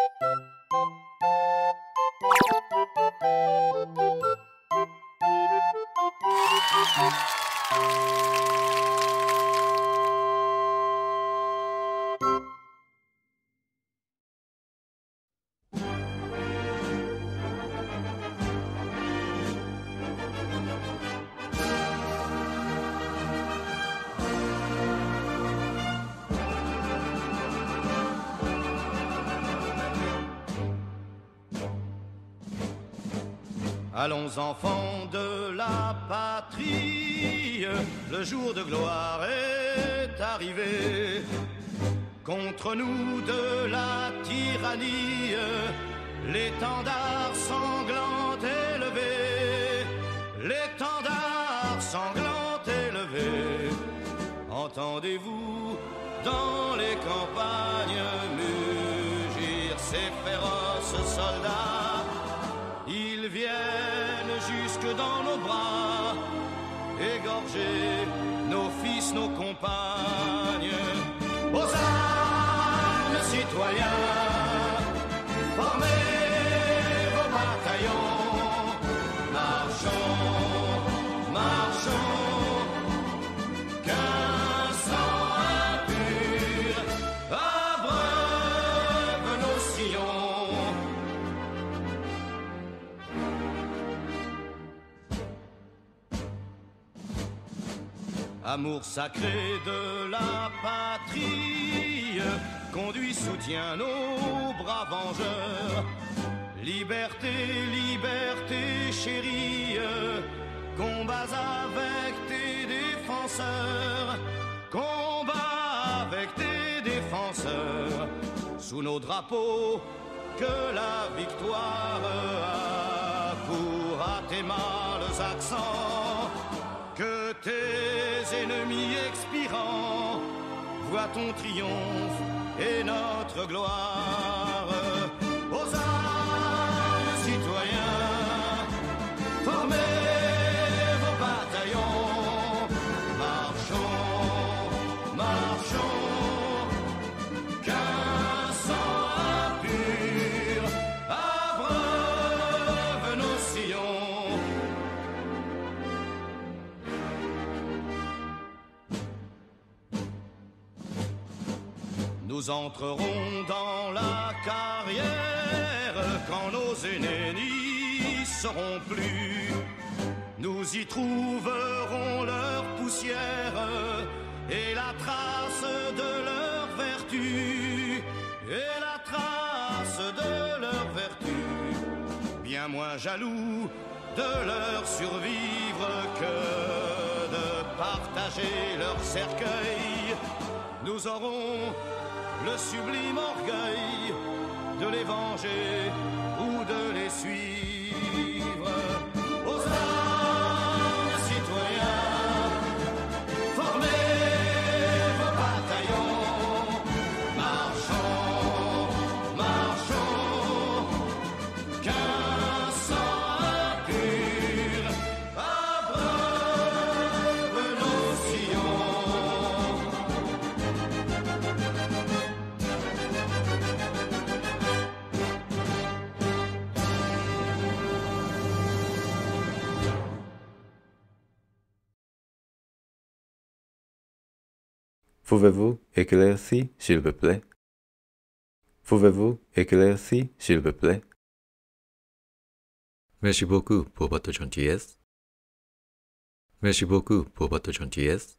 Allons enfants de la patrie, le jour de gloire est arrivé. Contre nous de la tyrannie, l'étendard sanglant élevé, l'étendard sanglant élevé. Entendez-vous dans les campagnes mugir ces féroces soldats? Ils viennent jusque dans nos bras, égorger nos fils, nos compagnes. Aux armes, citoyens, formez vos bataillons. Marchons, marchons, qu'un sang impur abreuve nos sillons. Amour sacré de la patrie, conduit, soutient nos bras vengeurs. Liberté, liberté chérie, combats avec tes défenseurs, combats avec tes défenseurs. Sous nos drapeaux, que la victoire accourt à tes mâles accents. Que tes ennemis expirants voient ton triomphe et notre gloire. Aux armes, citoyens, formez vos bataillons. Marchons, marchons, qu'un sang impur abreuve nos sillons. Nous entrerons dans la carrière quand nos aînés n'y seront plus. Nous y trouverons leur poussière et la trace de leur vertu, et la trace de leur vertu. Bien moins jaloux de leur survivre que de partager leur cercueil. Nous aurons le sublime orgueil de les venger ou de les suivre. Aux armes, citoyens, formez vos bataillons. Marchons, marchons, qu'un sang impur abreuve nos sillons. Pouvez-vous éclaircir, s'il vous plaît? Pouvez-vous éclaircir, s'il vous plaît? Merci beaucoup pour votre gentillesse. Merci beaucoup pour votre gentillesse.